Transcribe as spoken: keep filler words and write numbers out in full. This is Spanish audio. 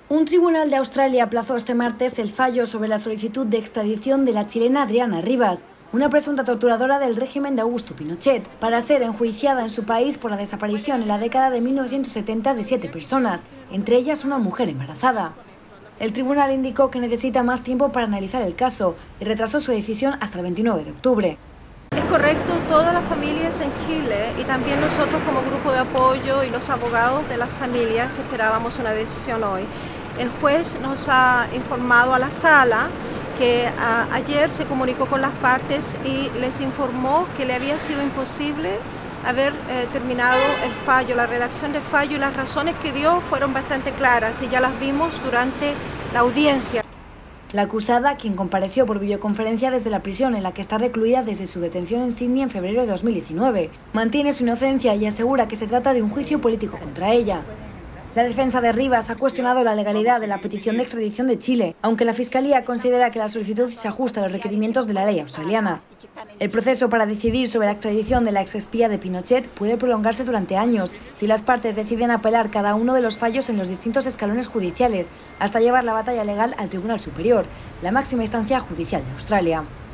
Un tribunal de Australia aplazó este martes el fallo sobre la solicitud de extradición de la chilena Adriana Rivas, una presunta torturadora del régimen de Augusto Pinochet, para ser enjuiciada en su país por la desaparición en la década de mil novecientos setenta de siete personas, entre ellas una mujer embarazada. El tribunal indicó que necesita más tiempo para analizar el caso y retrasó su decisión hasta el veintinueve de octubre. Es correcto, todas las familias en Chile y también nosotros como grupo de apoyo y los abogados de las familias esperábamos una decisión hoy. El juez nos ha informado a la sala que a, ayer se comunicó con las partes y les informó que le había sido imposible haber eh, terminado el fallo, la redacción del fallo, y las razones que dio fueron bastante claras y ya las vimos durante la audiencia. La acusada, quien compareció por videoconferencia desde la prisión en la que está recluida desde su detención en Sydney en febrero de dos mil diecinueve, mantiene su inocencia y asegura que se trata de un juicio político contra ella. La defensa de Rivas ha cuestionado la legalidad de la petición de extradición de Chile, aunque la Fiscalía considera que la solicitud se ajusta a los requerimientos de la ley australiana. El proceso para decidir sobre la extradición de la exespía de Pinochet puede prolongarse durante años si las partes deciden apelar cada uno de los fallos en los distintos escalones judiciales, hasta llevar la batalla legal al Tribunal Superior, la máxima instancia judicial de Australia.